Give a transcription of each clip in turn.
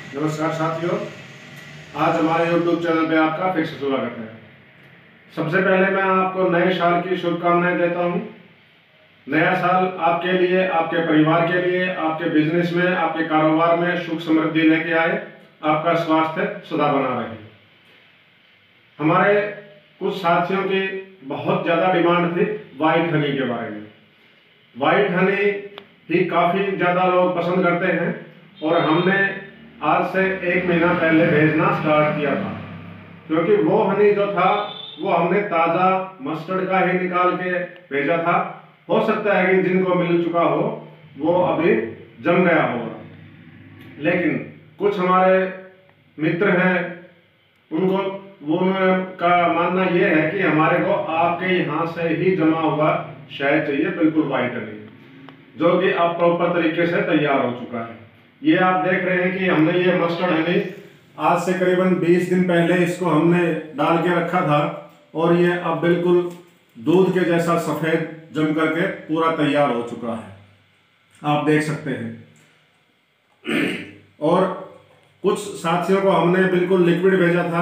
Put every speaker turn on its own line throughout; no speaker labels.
नमस्कार साथियों, आज हमारे YouTube चैनल पे आपका फिर से स्वागत है। सबसे पहले मैं आपको नए साल की शुभकामनाएं देता हूं। नया साल आपके लिए, आपके परिवार के लिए, आपके बिजनेस में, आपके कारोबार में सुख समृद्धि लेके आए, आपका स्वास्थ्य सदा बना रहे। हमारे कुछ साथियों की बहुत ज़्यादा डिमांड थी वाइट हनी के बारे में। वाइट हनी ही काफ़ी ज़्यादा लोग पसंद करते हैं और हमने आज से 1 महीना पहले भेजना स्टार्ट किया था, क्योंकि वो हनी जो था वो हमने ताज़ा मस्टर्ड का ही निकाल के भेजा था। हो सकता है कि जिनको मिल चुका हो वो अभी जम गया होगा, लेकिन कुछ हमारे मित्र हैं उनको का मानना ये है कि हमारे को आपके यहाँ से ही जमा हुआ शहद चाहिए, बिल्कुल वाइट हनी, जो कि अब प्रॉपर तरीके से तैयार हो चुका है। ये आप देख रहे हैं कि हमने ये मस्टर्ड हनी आज से करीबन 20 दिन पहले इसको हमने डाल के रखा था और ये अब बिल्कुल दूध के जैसा सफ़ेद जम करके पूरा तैयार हो चुका है, आप देख सकते हैं। और कुछ साथियों को हमने बिल्कुल लिक्विड भेजा था,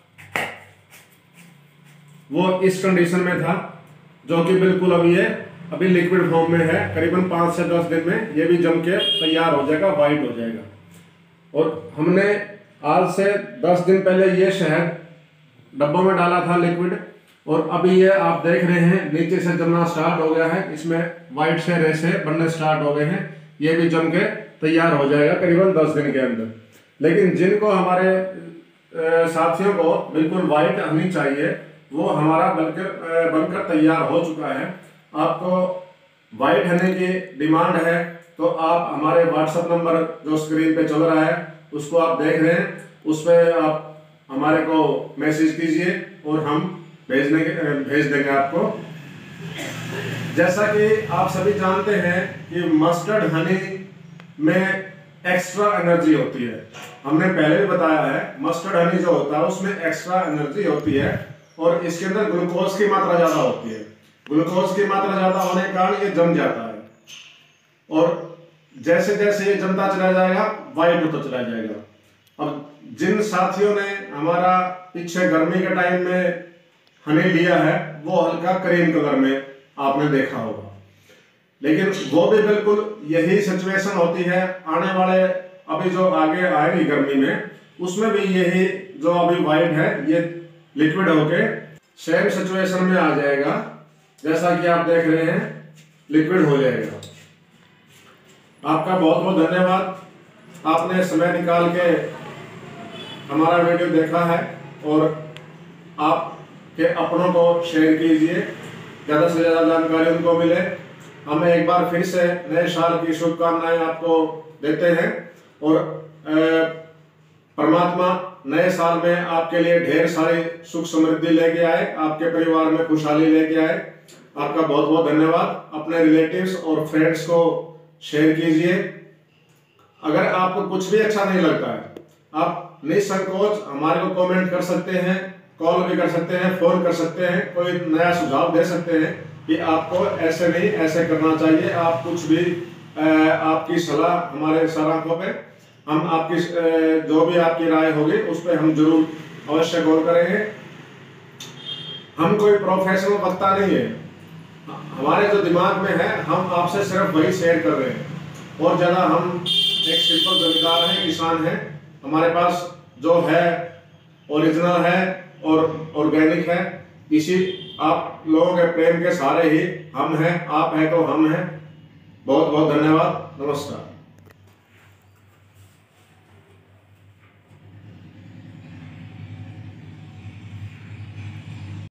वो इस कंडीशन में था, जो कि बिल्कुल अभी लिक्विड फॉर्म में है। करीबन 5 से 10 दिन में ये भी जम के तैयार हो जाएगा, वाइट हो जाएगा। और हमने आज से 10 दिन पहले ये शहद डब्बों में डाला था लिक्विड, और अभी ये आप देख रहे हैं नीचे से जमना स्टार्ट हो गया है, इसमें वाइट से रेसे बनने स्टार्ट हो गए हैं। ये भी जम के तैयार हो जाएगा करीबन 10 दिन के अंदर। लेकिन जिनको हमारे साथियों को बिल्कुल वाइट हनी चाहिए, वो हमारा बनकर तैयार हो चुका है। आपको वाइट हनी की डिमांड है तो आप हमारे व्हाट्सएप नंबर जो स्क्रीन पे चल रहा है उसको आप देख रहे हैं, उस पर आप हमारे को मैसेज कीजिए और हम भेज देंगे आपको। जैसा कि आप सभी जानते हैं कि मस्टर्ड हनी में एक्स्ट्रा एनर्जी होती है, हमने पहले भी बताया है। मस्टर्ड हनी जो होता है उसमें एक्स्ट्रा एनर्जी होती है और इसके अंदर ग्लूकोज की मात्रा ज़्यादा होती है। ग्लूकोज की मात्रा ज़्यादा होने के कारण ये जम जाता है, और जैसे जैसे ये जमता चला जाएगा वाइट होता चला जाएगा। अब जिन साथियों ने हमारा पीछे गर्मी के टाइम में हनी लिया है वो हल्का क्रीम कलर में आपने देखा होगा, लेकिन वो भी बिल्कुल यही सिचुएशन होती है। आने वाले अभी जो आगे आएगी गर्मी में, उसमें भी यही जो अभी वाइट है ये लिक्विड होके सेम सिचुएशन में आ जाएगा। जैसा कि आप देख रहे हैं लिक्विड हो जाएगा। आपका बहुत बहुत धन्यवाद, आपने समय निकाल के हमारा वीडियो देखा है, और आपके अपनों को शेयर कीजिए, ज़्यादा से ज़्यादा जानकारी उनको मिले। हम एक बार फिर से नए साल की शुभकामनाएं आपको देते हैं, और परमात्मा नए साल में आपके लिए ढेर सारी सुख समृद्धि लेके आए, आपके परिवार में खुशहाली लेके आए। आपका बहुत बहुत धन्यवाद। अपने रिलेटिव्स और फ्रेंड्स को शेयर कीजिए। अगर आपको कुछ भी अच्छा नहीं लगता है, आप निसंकोच हमारे को कमेंट कर सकते हैं, कॉल भी कर सकते हैं, फोन कर सकते हैं, कोई नया सुझाव दे सकते हैं कि आपको ऐसे नहीं ऐसे करना चाहिए। आप कुछ भी आपकी सलाह हमारे सराहों पे, हम आपकी जो भी आपकी राय होगी उस पर हम जरूर अवश्य गौर करेंगे। हम कोई प्रोफेशनल वक्ता नहीं है, हमारे जो दिमाग में है हम आपसे सिर्फ वही शेयर कर रहे हैं। और ज़्यादा हम एक सिंपल जमींदार हैं, किसान हैं। हमारे पास जो है ओरिजिनल है और ऑर्गेनिक है। इसी आप लोगों के प्रेम के सहारे ही हम हैं, आप हैं तो हम हैं। बहुत बहुत धन्यवाद, नमस्कार।